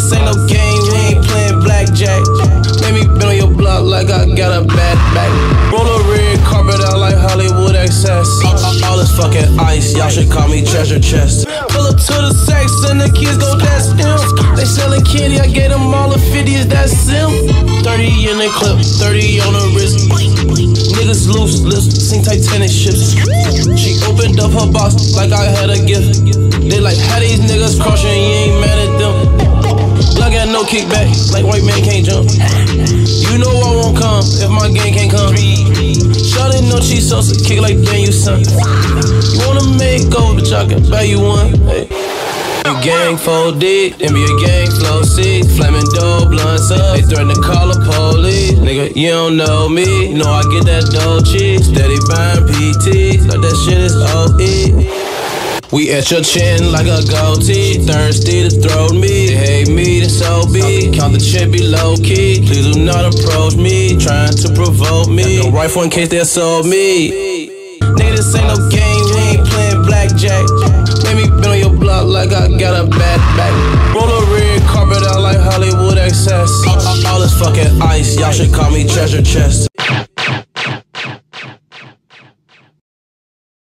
this ain't no game, we ain't playing blackjack. Make me bend on your block like I got a bad back. Roll a red carpet out like Hollywood excess. All this fucking ice, y'all should call me treasure chest. Pull up to the sex and the kids go, that's him. They selling candy, I gave them all the 50s, that's him. 30 in the clip, 30 on the wrist. Niggas loose lips, sing Titanic ships. She opened up her box like I had a gift. They like, how these niggas crushing, you ain't mad at them. Blood got no kickback, like white man can't jump. You know I won't come if my gang can't come. Shawty know cheese sauce, kick like damn you son. You wanna make go, bitch I can buy you one. Hey. You gang 4 deep, then be a gang flow C. Flaming dough, blunts up, they threaten to call the police. Nigga, you don't know me, you know I get that dough cheap. Steady buying PTs, like that shit is OE. We at your chin like a goatee, thirsty to throw me. They hate me, then so be. Count the chip, be low key. Please do not approach me, trying to provoke me. Got no rifle in case they assault me. Nigga, this ain't no game, we ain't playing blackjack. Make me bend on your block like I got a bad back. Roll a red carpet out like Hollywood excess. All this fucking ice, y'all should call me treasure chest.